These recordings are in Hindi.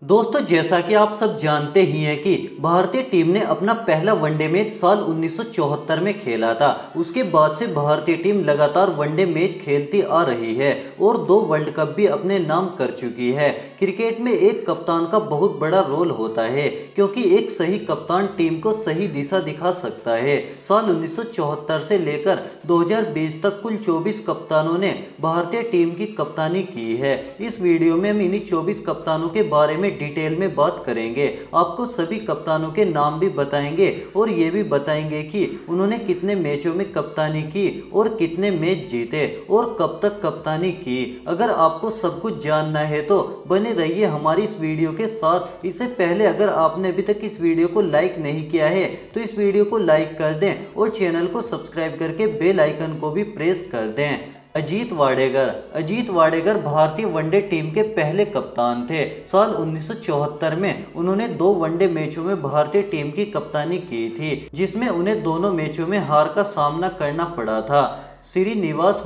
दोस्तों, जैसा कि आप सब जानते ही हैं कि भारतीय टीम ने अपना पहला वनडे मैच साल 1974 में खेला था। उसके बाद से भारतीय टीम लगातार वनडे मैच खेलती आ रही है और 2 वर्ल्ड कप भी अपने नाम कर चुकी है। क्रिकेट में एक कप्तान का बहुत बड़ा रोल होता है, क्योंकि एक सही कप्तान टीम को सही दिशा दिखा सकता है। साल 1974 से लेकर 2020 तक कुल 24 कप्तानों ने भारतीय टीम की कप्तानी की है। इस वीडियो में हम इन्हीं 24 कप्तानों के बारे में डिटेल में बात करेंगे। आपको सभी कप्तानों के नाम भी बताएंगे और ये भी बताएंगे कि उन्होंने कितने मैचों में कप्तानी की और कितने मैच जीते और कब तक कप्तानी की। अगर आपको सब कुछ जानना है तो बने रहिए हमारी इस वीडियो के साथ। इससे पहले अगर आपने अभी तक इस वीडियो को लाइक नहीं किया है तो इस वीडियो को लाइक कर दें और चैनल को सब्सक्राइब करके बेल आइकन को भी प्रेस कर दें। अजीत वाडेकर भारतीय वनडे टीम के पहले कप्तान थे। साल 1974 में उन्होंने 2 वनडे मैचों में भारतीय टीम की कप्तानी की थी, जिसमें उन्हें दोनों मैचों में हार का सामना करना पड़ा था। श्रीनिवास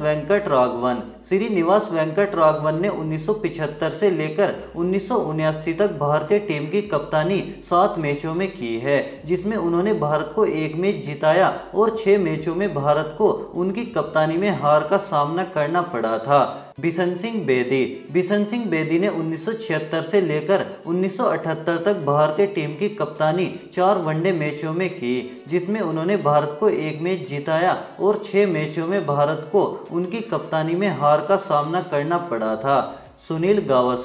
वेंकट राघवन ने 1975 से लेकर 1979 तक भारतीय टीम की कप्तानी 7 मैचों में की है, जिसमें उन्होंने भारत को 1 मैच जिताया और 6 मैचों में भारत को उनकी कप्तानी में हार का सामना करना पड़ा था। बिशन सिंह बेदी ने 1976 से लेकर 1978 तक भारतीय टीम की कप्तानी 4 वनडे मैचों में की, जिसमें उन्होंने भारत को 1 मैच जिताया और 6 मैचों में भारत को उनकी कप्तानी में हार का सामना करना पड़ा था। सुनील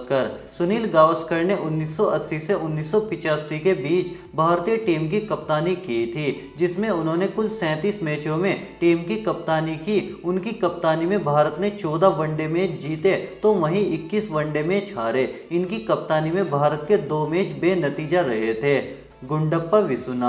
गावस्कर ने 1980 से 1985 के बीच भारतीय टीम की कप्तानी की थी, जिसमें उन्होंने कुल 37 मैचों में टीम की कप्तानी की। उनकी कप्तानी में भारत ने 14 वनडे मैच जीते तो वहीं 21 वनडे मैच हारे। इनकी कप्तानी में भारत के 2 मैच बेनतीजा रहे थे। गुंडप्पा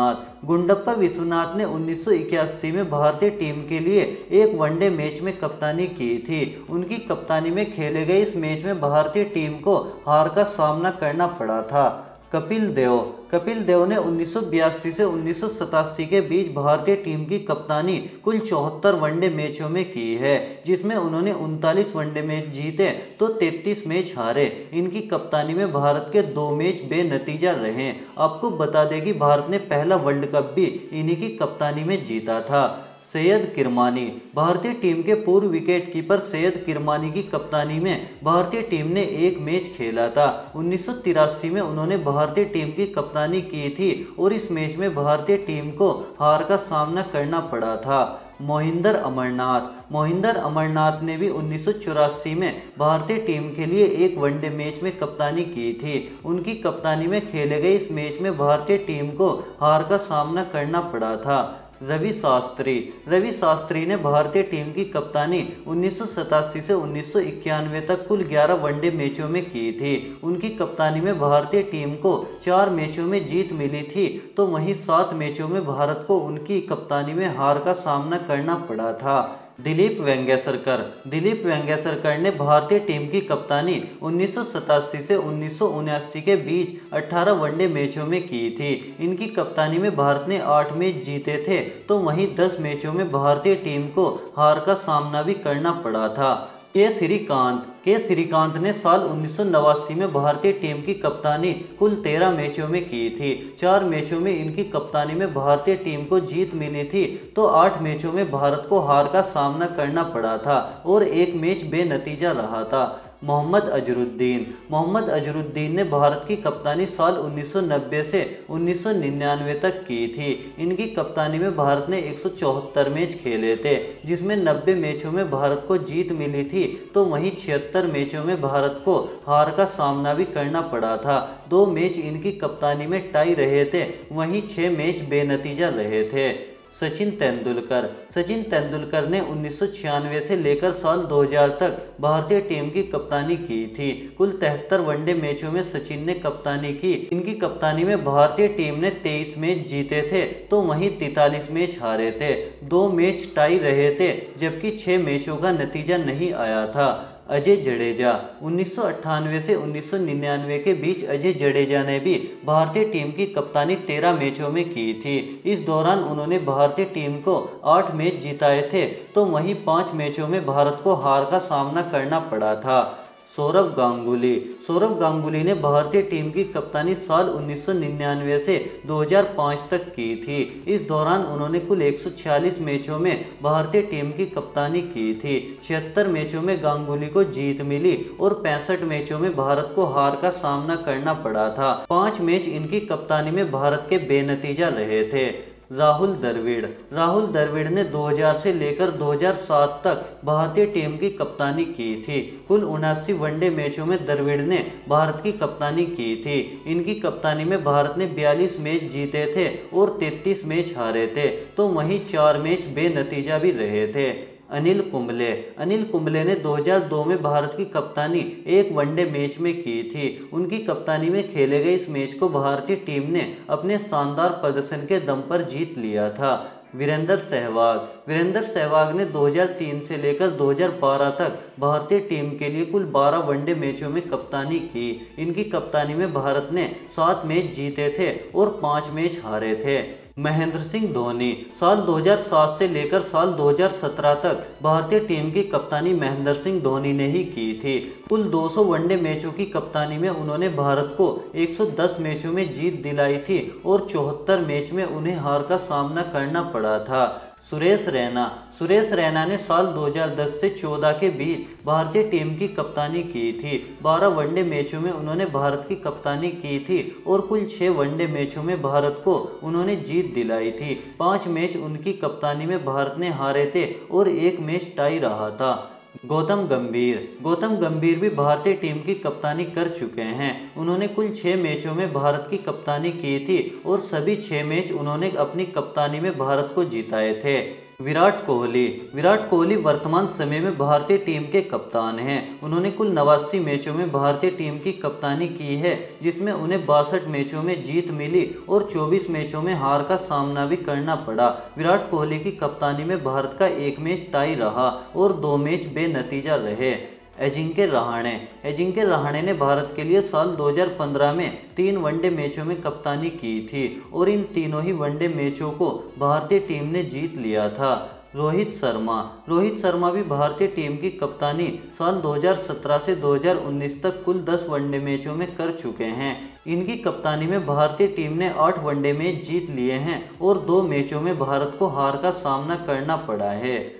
विश्वनाथ ने 1981 में भारतीय टीम के लिए एक वनडे मैच में कप्तानी की थी। उनकी कप्तानी में खेले गए इस मैच में भारतीय टीम को हार का सामना करना पड़ा था। कपिल देव ने 1982 से 1987 के बीच भारतीय टीम की कप्तानी कुल 74 वनडे मैचों में की है, जिसमें उन्होंने 39 वनडे मैच जीते तो 33 मैच हारे। इनकी कप्तानी में भारत के 2 मैच बेनतीजा रहे। आपको बता दें कि भारत ने पहला वर्ल्ड कप भी इन्हीं की कप्तानी में जीता था। सैयद किरमानी भारतीय टीम के पूर्व विकेट कीपर सैयद किरमानी की कप्तानी में भारतीय टीम ने 1 मैच खेला था। 1983 में उन्होंने भारतीय टीम की कप्तानी की थी और इस मैच में भारतीय टीम को हार का सामना करना पड़ा था। मोहिंदर अमरनाथ ने भी 1984 में भारतीय टीम के लिए एक वनडे मैच में कप्तानी की थी। उनकी कप्तानी में खेले गए इस मैच में भारतीय टीम को हार का सामना करना पड़ा था। रवि शास्त्री ने भारतीय टीम की कप्तानी 1987 से 1991 तक कुल 11 वनडे मैचों में की थी। उनकी कप्तानी में भारतीय टीम को 4 मैचों में जीत मिली थी तो वहीं 7 मैचों में भारत को उनकी कप्तानी में हार का सामना करना पड़ा था। दिलीप वेंगसरकर ने भारतीय टीम की कप्तानी 1987 से 1979 के बीच 18 वनडे मैचों में की थी। इनकी कप्तानी में भारत ने 8 मैच जीते थे तो वहीं 10 मैचों में भारतीय टीम को हार का सामना भी करना पड़ा था। के श्रीकांत ने साल 1989 में भारतीय टीम की कप्तानी कुल 13 मैचों में की थी। 4 मैचों में इनकी कप्तानी में भारतीय टीम को जीत मिली थी तो 8 मैचों में भारत को हार का सामना करना पड़ा था और 1 मैच बेनतीजा रहा था। मोहम्मद अजरुद्दीन ने भारत की कप्तानी साल 1990 से 1999 तक की थी। इनकी कप्तानी में भारत ने 174 मैच खेले थे, जिसमें 90 मैचों में भारत को जीत मिली थी तो वहीं 76 मैचों में भारत को हार का सामना भी करना पड़ा था। 2 मैच इनकी कप्तानी में टाई रहे थे, वहीं 6 मैच बेनतीजा रहे थे। सचिन तेंदुलकर ने 1996 से लेकर साल 2000 तक भारतीय टीम की कप्तानी की थी। कुल 73 वनडे मैचों में सचिन ने कप्तानी की। इनकी कप्तानी में भारतीय टीम ने 23 मैच जीते थे तो वहीं 43 मैच हारे थे। 2 मैच टाई रहे थे जबकि 6 मैचों का नतीजा नहीं आया था। अजय जडेजा 1998 से 1999 के बीच अजय जडेजा ने भी भारतीय टीम की कप्तानी 13 मैचों में की थी। इस दौरान उन्होंने भारतीय टीम को 8 मैच जिताए थे तो वहीं 5 मैचों में भारत को हार का सामना करना पड़ा था। सौरव गांगुली ने भारतीय टीम की कप्तानी साल 1999 से 2005 तक की थी। इस दौरान उन्होंने कुल 146 मैचों में भारतीय टीम की कप्तानी की थी। 76 मैचों में गांगुली को जीत मिली और 65 मैचों में भारत को हार का सामना करना पड़ा था। 5 मैच इनकी कप्तानी में भारत के बेनतीजा रहे थे। राहुल द्रविड़ ने 2000 से लेकर 2007 तक भारतीय टीम की कप्तानी की थी। कुल 79 वनडे मैचों में द्रविड़ ने भारत की कप्तानी की थी। इनकी कप्तानी में भारत ने 42 मैच जीते थे और 33 मैच हारे थे, तो वहीं 4 मैच बेनतीजा भी रहे थे। अनिल कुंबले ने 2002 में भारत की कप्तानी एक वनडे मैच में की थी। उनकी कप्तानी में खेले गए इस मैच को भारतीय टीम ने अपने शानदार प्रदर्शन के दम पर जीत लिया था। वीरेंद्र सहवाग ने 2003 से लेकर 2012 तक भारतीय टीम के लिए कुल 12 वनडे मैचों में कप्तानी की। इनकी कप्तानी में भारत ने 7 मैच जीते थे और 5 मैच हारे थे। महेंद्र सिंह धोनी साल 2007 से लेकर साल 2017 तक भारतीय टीम की कप्तानी महेंद्र सिंह धोनी ने ही की थी। कुल 200 वनडे मैचों की कप्तानी में उन्होंने भारत को 110 मैचों में जीत दिलाई थी और 74 मैच में उन्हें हार का सामना करना पड़ा था। सुरेश रैना ने साल 2010 से 14 के बीच भारतीय टीम की कप्तानी की थी। 12 वनडे मैचों में उन्होंने भारत की कप्तानी की थी और कुल 6 वनडे मैचों में भारत को उन्होंने जीत दिलाई थी। 5 मैच उनकी कप्तानी में भारत ने हारे थे और 1 मैच टाई रहा था। गौतम गंभीर भी भारतीय टीम की कप्तानी कर चुके हैं। उन्होंने कुल 6 मैचों में भारत की कप्तानी की थी और सभी 6 मैच उन्होंने अपनी कप्तानी में भारत को जिताए थे। विराट कोहली वर्तमान समय में भारतीय टीम के कप्तान हैं। उन्होंने कुल 89 मैचों में भारतीय टीम की कप्तानी की है, जिसमें उन्हें 62 मैचों में जीत मिली और 24 मैचों में हार का सामना भी करना पड़ा। विराट कोहली की कप्तानी में भारत का 1 मैच टाई रहा और 2 मैच बेनतीजा रहे। अजिंक्य रहाणे ने भारत के लिए साल 2015 में 3 वनडे मैचों में कप्तानी की थी और इन तीनों ही वनडे मैचों को भारतीय टीम ने जीत लिया था। रोहित शर्मा भी भारतीय टीम की कप्तानी साल 2017 से 2019 तक कुल 10 वनडे मैचों में कर चुके हैं। इनकी कप्तानी में भारतीय टीम ने 8 वनडे मैच जीत लिए हैं और 2 मैचों में भारत को हार का सामना करना पड़ा है।